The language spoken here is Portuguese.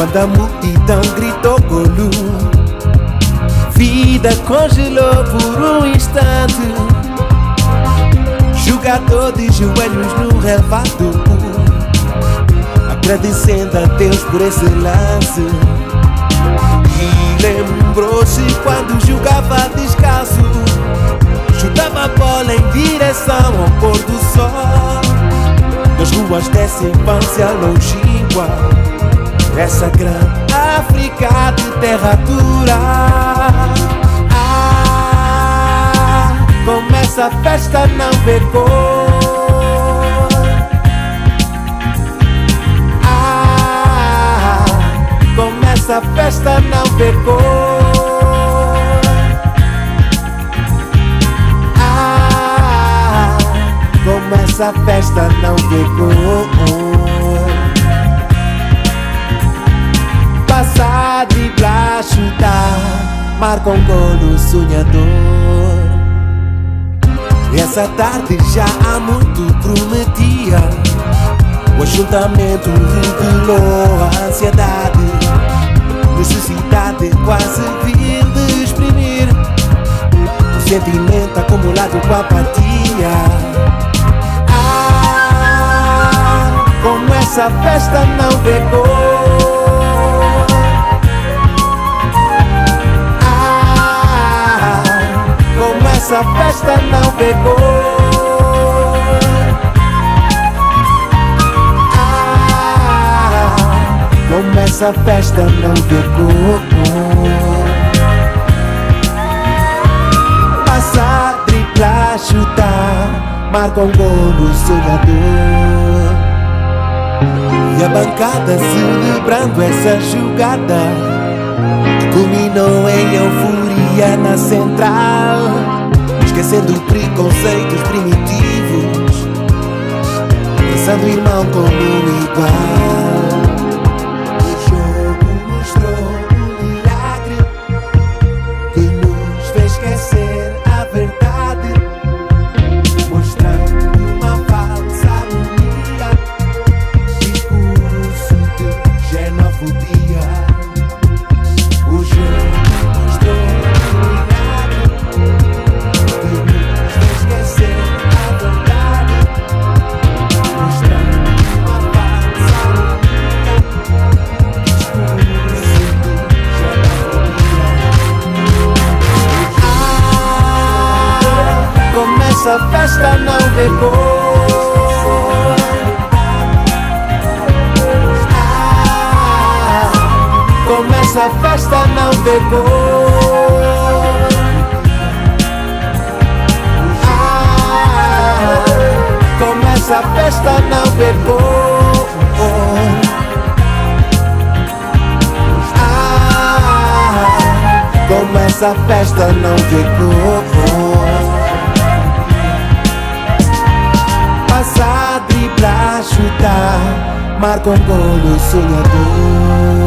Quando a multidão gritou golo, vida congelou por um instante. Jogador de joelhos no relvado, agradecendo a Deus por esse lance. E lembrou-se quando jogava descalço, chutava a bola em direção ao pôr do sol. Nas ruas dessa infância longínqua, essa grande África de terra dura. Começa a festa, não vê cor. Começa a festa, não vê cor. Começa a festa, não vê cor. Passar, driblar, chutar, marca um golo sonhador. Essa tarde já há muito prometia. O ajuntamento revelou a ansiedade, necessidade quase vir de exprimir o sentimento acumulado com a apatia. Como essa festa não vê cor. Como essa festa não vê cor. Como essa festa não vê cor. Passar, driblar, chutar, marca um golo sonhador. E a bancada celebrando essa jogada culminou em euforia na central, esquecendo preconceitos primitivos, pensando irmão como igual. O jogo mostrou um milagre que nos fez esquecer a verdade, mostrando uma falsa harmonia, discurso de xenofobia. O jogo mostrou um milagre que nos fez esquecer a verdade, mostrando uma falsa harmonia, discurso de xenofobia. Começa a festa, não vê cor. Começa a festa, não vê cor. Começa a festa, não vê cor. Começa a festa, não vê cor. Passar, driblar, chutar, marca um golo sonhador.